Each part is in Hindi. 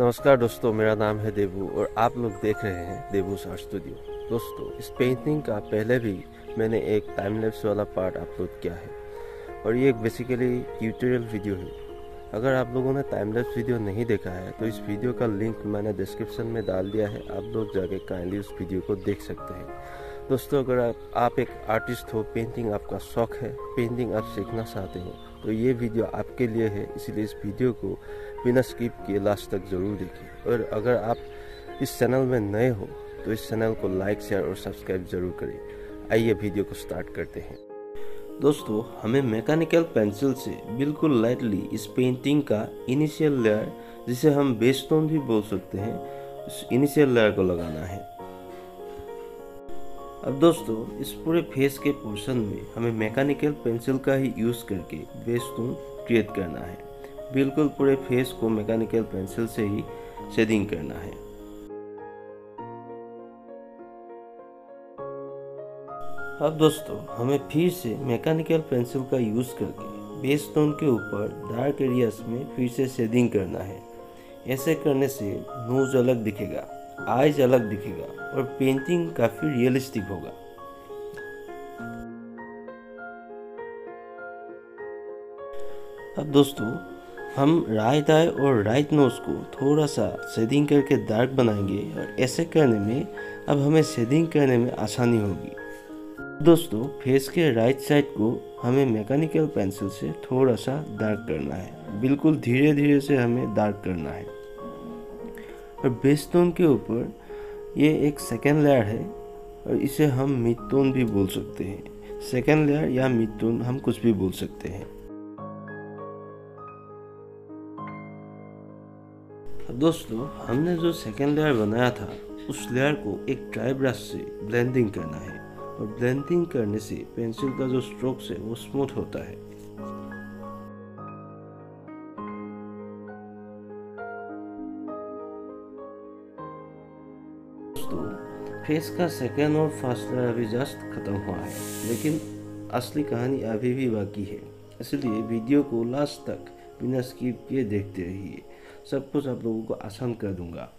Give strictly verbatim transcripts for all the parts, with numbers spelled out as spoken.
नमस्कार दोस्तों, मेरा नाम है देवू और आप लोग देख रहे हैं देवूस आर्ट स्टूडियो। दोस्तों, इस पेंटिंग का पहले भी मैंने एक टाइम लैप्स वाला पार्ट अपलोड किया है और ये एक बेसिकली ट्यूटोरियल वीडियो है। अगर आप लोगों ने टाइम लैप्स वीडियो नहीं देखा है तो इस वीडियो का लिंक मैंने डिस्क्रिप्शन में डाल दिया है, आप लोग जाके काइंडली उस वीडियो को देख सकते हैं। दोस्तों, अगर आप, आप एक आर्टिस्ट हो, पेंटिंग आपका शौक है, पेंटिंग आप सीखना चाहते हो तो ये वीडियो आपके लिए है, इसलिए इस वीडियो को बिना स्किप किए लास्ट तक ज़रूर देखिए। और अगर आप इस चैनल में नए हो तो इस चैनल को लाइक, शेयर और सब्सक्राइब जरूर करें। आइए वीडियो को स्टार्ट करते हैं। दोस्तों, हमें मैकेनिकल पेंसिल से बिल्कुल लाइटली इस पेंटिंग का इनिशियल लेयर, जिसे हम बेस टोन भी बोल सकते हैं, इस इनिशियल लेयर को लगाना है। अब दोस्तों, इस पूरे फेस के पोर्शन में हमें मैकेनिकल पेंसिल का ही यूज़ करके बेस टोन क्रिएट करना है। बिल्कुल पूरे फेस को मैकेनिकल पेंसिल से ही शेडिंग करना है। अब दोस्तों, हमें फिर से मैकेनिकल पेंसिल का यूज़ करके बेस टोन के ऊपर डार्क एरियाज में फिर से शेडिंग करना है। ऐसे करने से नोज अलग दिखेगा, आईज अलग दिखेगा और पेंटिंग काफ़ी रियलिस्टिक होगा। अब दोस्तों, हम राइट आई और राइट नोज को थोड़ा सा शेडिंग करके डार्क बनाएंगे और ऐसे करने में अब हमें शेडिंग करने में आसानी होगी। दोस्तों, फेस के राइट साइड को हमें मैकेनिकल पेंसिल से थोड़ा सा डार्क करना है। बिल्कुल धीरे धीरे से हमें डार्क करना है। और बेस टोन के ऊपर ये एक सेकेंड लेयर है और इसे हम मिड टोन भी बोल सकते हैं। सेकेंड लेयर या मिड टोन हम कुछ भी बोल सकते हैं। दोस्तों, हमने जो सेकेंड लेयर बनाया था उस लेयर को एक ड्राई ब्रश से ब्लेंडिंग करना है और ब्लेंडिंग करने से पेंसिल का जो स्ट्रोक्स है वो स्मूथ होता है। दोस्तों, फेस का सेकेंड और फर्स्ट लेयर अभी जस्ट खत्म हुआ है, लेकिन असली कहानी अभी भी बाकी है, इसलिए वीडियो को लास्ट तक बिना स्किप किए देखते रहिए। सब कुछ आप लोगों को आसान कर दूंगा।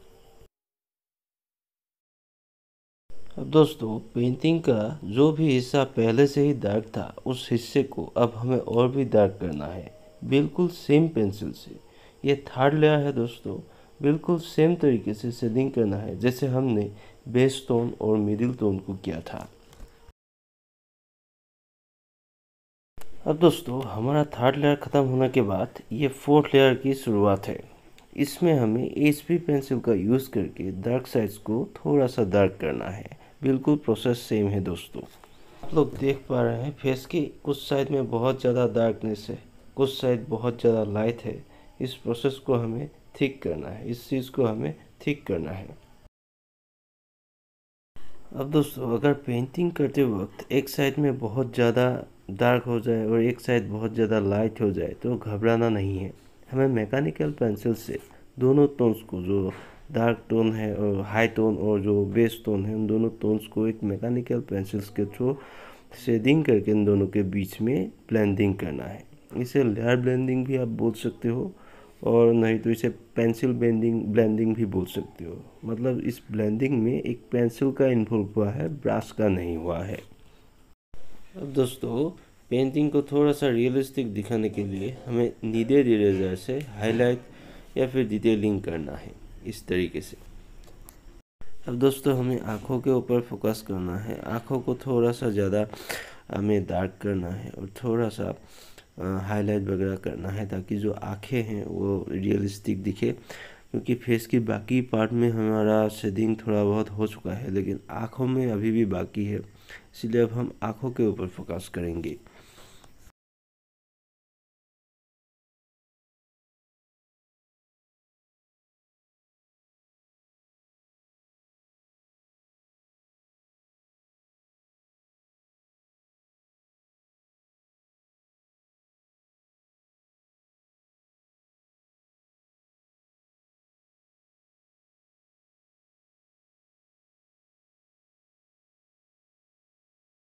अब दोस्तों, पेंटिंग का जो भी हिस्सा पहले से ही डार्क था उस हिस्से को अब हमें और भी डार्क करना है, बिल्कुल सेम पेंसिल से। ये थर्ड लेयर है दोस्तों, बिल्कुल सेम तरीके से शेडिंग करना है जैसे हमने बेस टोन और मिडिल टोन को किया था। अब दोस्तों, हमारा थर्ड लेयर ख़त्म होने के बाद ये फोर्थ लेयर की शुरुआत है। इसमें हमें एच बी पेंसिल का यूज़ करके डार्क साइड्स को थोड़ा सा डार्क करना है। बिल्कुल प्रोसेस सेम है दोस्तों। आप लोग देख पा रहे हैं फेस की कुछ साइड में बहुत ज़्यादा डार्कनेस है, कुछ साइड बहुत ज़्यादा लाइट है। इस प्रोसेस को हमें थिक करना है, इस चीज़ को हमें थिक करना है। अब दोस्तों, अगर पेंटिंग करते वक्त एक साइड में बहुत ज़्यादा डार्क हो जाए और एक साइड बहुत ज़्यादा लाइट हो जाए तो घबराना नहीं है। हमें मैकेनिकल पेंसिल से दोनों टोन्स को, जो डार्क टोन है और हाई टोन और जो बेस टोन है, उन दोनों टोन्स को एक मैकेनिकल पेंसिल्स के थ्रू शेडिंग करके इन दोनों के बीच में ब्लेंडिंग करना है। इसे लेयर ब्लेंडिंग भी आप बोल सकते हो और नहीं तो इसे पेंसिल ब्लेंडिंग ब्लेंडिंग भी बोल सकते हो। मतलब इस ब्लेंडिंग में एक पेंसिल का इन्वॉल्व हुआ है, ब्रश का नहीं हुआ है। अब दोस्तों, पेंटिंग को थोड़ा सा रियलिस्टिक दिखाने के लिए हमें नीडेड इरेजर से हाईलाइट या फिर डिटेलिंग करना है, इस तरीके से। अब दोस्तों, हमें आँखों के ऊपर फोकस करना है। आँखों को थोड़ा सा ज़्यादा हमें डार्क करना है और थोड़ा सा हाईलाइट वगैरह करना है ताकि जो आँखें हैं वो रियलिस्टिक दिखे। क्योंकि फेस की बाकी पार्ट में हमारा शेडिंग थोड़ा बहुत हो चुका है, लेकिन आँखों में अभी भी बाकी है, इसलिए अब हम आँखों के ऊपर फोकस करेंगे।